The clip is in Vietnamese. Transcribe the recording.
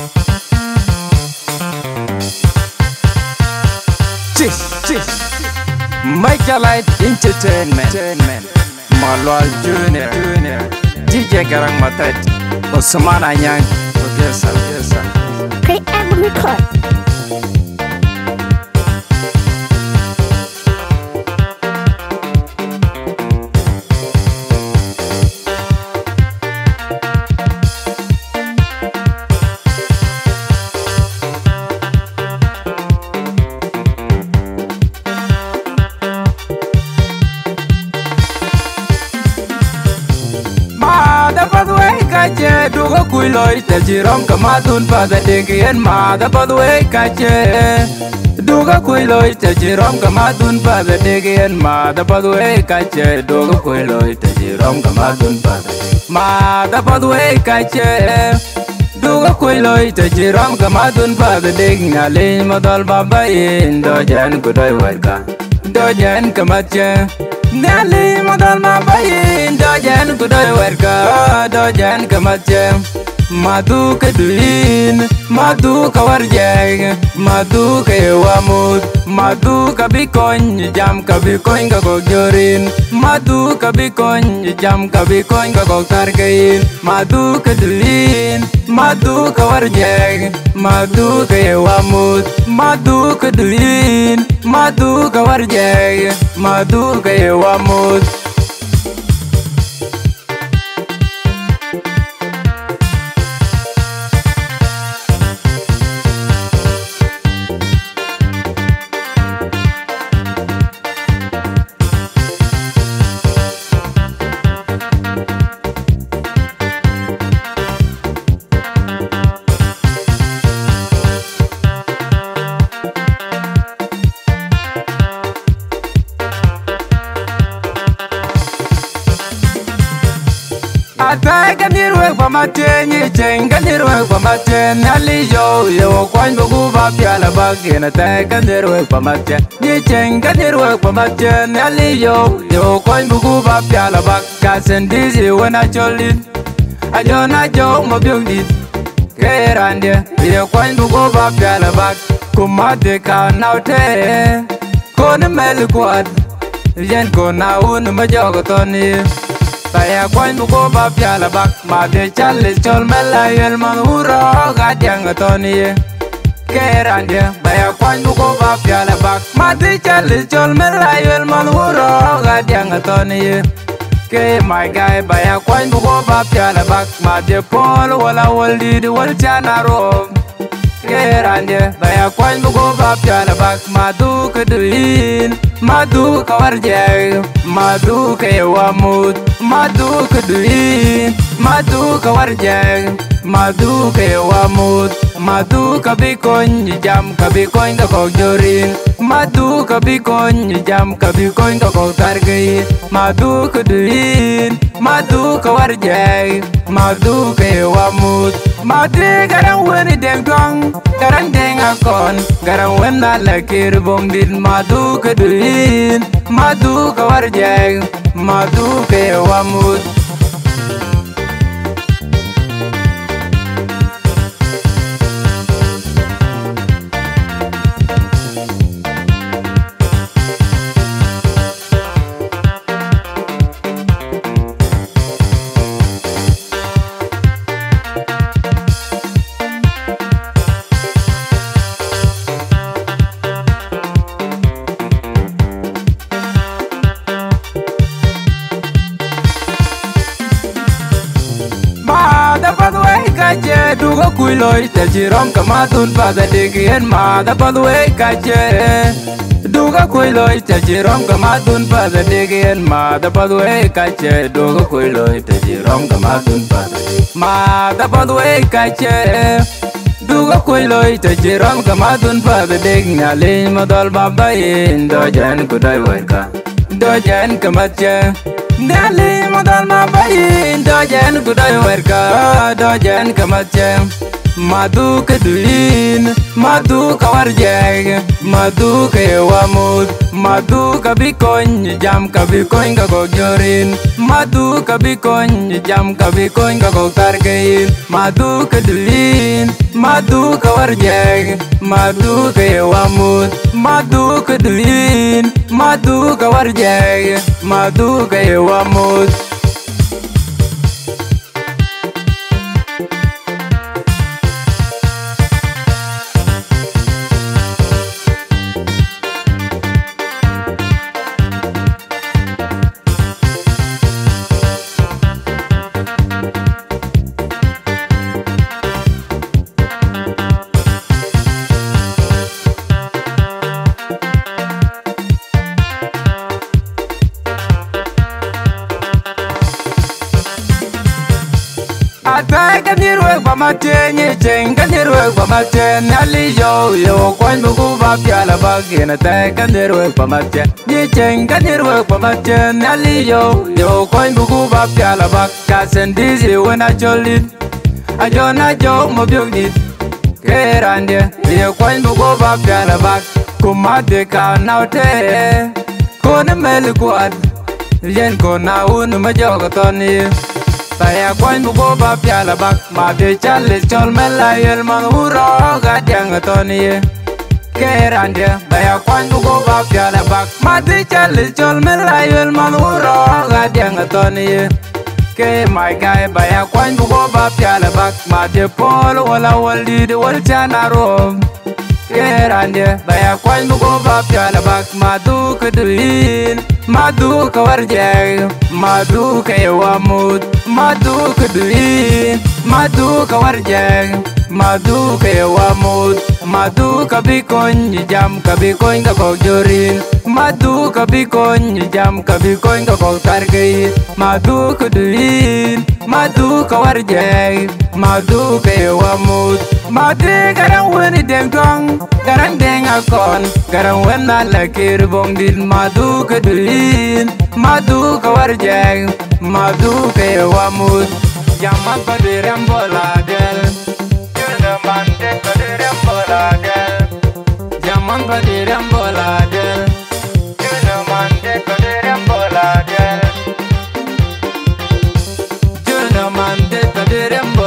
Michaelite Entertainment Malwal Junior DJ Garang Matet Osman Anyang Producer KM Record. Duga kuiloi tajirom kamatun pada degien ma da padwe kache Duga kuiloi tajirom kamatun pada degien ma da padwe kache Duga kuiloi tajirom kamatun pada ma da padwe kache Duga kuiloi tajirom kamatun pada degna le modal baba indo jan kudai warka dojan kamatche Nali modal mabayin dojan kudai warka dojan kamatche Madu keduin madu kawarjeng madu kewamut madu kabikon jam kabikon kagojorin madu kabikon jam kabikon kagoktarkein madu keduin madu kawarjeng madu kewamut madu keduin madu kawarjeng madu kewamut Atai kanirwe kwa matenyi cheng kanirwe kwa maten Ali yo kwan bugu babiala bagin Atai kanirwe kwa maten Ni cheng kanirwe kwa maten Ali yo kwan bugu babiala bag Kasen dizi wena cholin Ajona jo mobyung dit Kerande yo kwan bugu babiala bag Kumade ka naute Kone mel kwad Yen kona un majogotoni Baya kwan buko babiala bak Made chale chol melayel manura Gadiang atoni Kerande Baya kwan buko babiala bak Made chale chol melayel manura Gadiang atoni Ke my guy Baya kwan buko babiala bak Made pol wala waldid wal chanaro Kerande Baya kwan buko babiala bak Madu keduin Madu kawarjeng Madu kewamut Madu keduin Madu kawarjeng Madu kewamut Madu kabikon jam kabikon kagojorin Madu kabikon jam kabikon kagoktarkein Madu keduin Madu kawarjeng Madu kewamut Madu garang weni deng dong Garang deng akon Garang wen nalakir bong din Madu keduin Madu kawarjeng Madu kewamut Duga kuiloi tajirom kamatun pada degien ma da padwe kache Duga kuiloi tajirom kamatun pada degien ma da padwe kache Duga kuiloi tajirom kamatun pada ma da padwe kache Duga kuiloi tajirom kamatun pada degna le modal babayin dojan kudai warka dojan kamatche Nali modal mabayin dojan kudai warka dojan kamatche Madu keduin Madu kawarjeng Madu kewamut Madu kabikon jam kabikon kagojorin Madu kabikon jam kabikon kagoktarkein Madu keduin madu ka warjeg madu ka yawamut madu ka duin madu ka warjeg madu ka yawamut Atai kanirwe kwa matenye cheng kanirwe kwa maten ali yo kwan buku bapya la bagin atai kanirwe kwa maten ni cheng kanirwe kwa maten ali yo kwan buku bapya la bag kasendizi wena cholit ajona jo mobyugit kerande ye kwan buku bapya la bag kumade ka naute kone melikuad yen kona unu majoga toni Saya kwan buko bapya la bak ma de chale chol melayel man uro gadang toni kerande saya kwan buko bapya la bak ma de chale chol melayel man uro gadang toni ke mai kai saya kwan buko bapya la bak ma de pol wala waldi de wal chanaro kerande saya kwan buko bapya la bak ma du keduin madu ka warjeg madu ka yawamut madu ka duin madu ka warjeg madu ka yawamut madu ka bikon jam ka bikon ka kok jorin madu ka bikon jam ka bikon ka kok targei madu ka duin madu ka warjeg madu ka yawamut madu garang weni deng dong garang deng akon garang wena lakir bong din madu ka duin madu ka warjeg madu ka yawamut jaman padirem boladel juna mande padirem boladel jaman padirem boladel juna mande padirem boladel juna mande padirem